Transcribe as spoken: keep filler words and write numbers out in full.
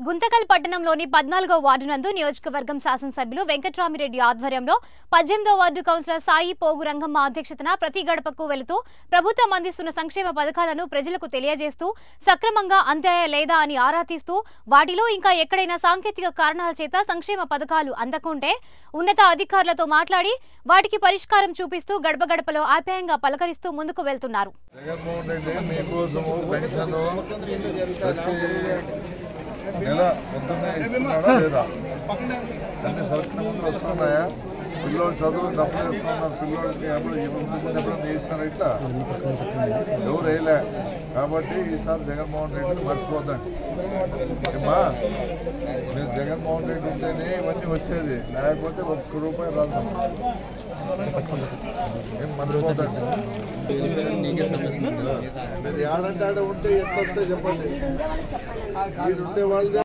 గుంతకల్ పట్టణంలోని పద్నాలుగో వార్డు నందు నియోజకవర్గం శాసనసభ్యులు వెంకట్రామిరెడ్డి ఆధ్వర్యంలో పద్దెనిమిదో వార్డు కౌన్సిలర్ సాయి పోగు రంగమ్మ అధ్యక్షతన ప్రతి గడపకు వెళుతూ ప్రభుత్వం అందిస్తున్న సంక్షేమ పథకాలను ప్రజలకు తెలియజేస్తూ సక్రమంగా అందాయా లేదా అని ఆరా తీస్తూ వాటిలో ఇంకా ఎక్కడైనా సాంకేతిక కారణాల చేత సంక్షేమ పథకాలు అందకుంటే ఉన్నత అధికారులతో మాట్లాడి వాటికి పరిష్కారం చూపిస్తూ గడప గడపలో ఆప్యాయంగా పలకరిస్తూ ముందుకు వెళ్తున్నారు. నెల పొద్దున్నే ఇస్తున్నాడా లేదా అన్ని సరక్షణలు వస్తున్నాయా? పిల్లలు చదువు డబ్బులు వేస్తున్నారు. పిల్లలకి ఎప్పుడు ఎప్పుడు చేసినారు ఇట్లా ఎవరు వేయలే. కాబట్టి ఈసారి జగన్మోహన్ రెడ్డిని మర్చిపోద్దండి. ఏమా మీరు జగన్మోహన్ రెడ్డి ఉంటేనే ఇవన్నీ వచ్చేది, లేకపోతే ఒక్క రూపాయి రాదు. ఏం మర్చిపోద్దండి. మీరు ఏడంటే ఆడ ఉంటే ఎట్లా వస్తే చెప్పండి. మీరు ఉండే వాళ్ళు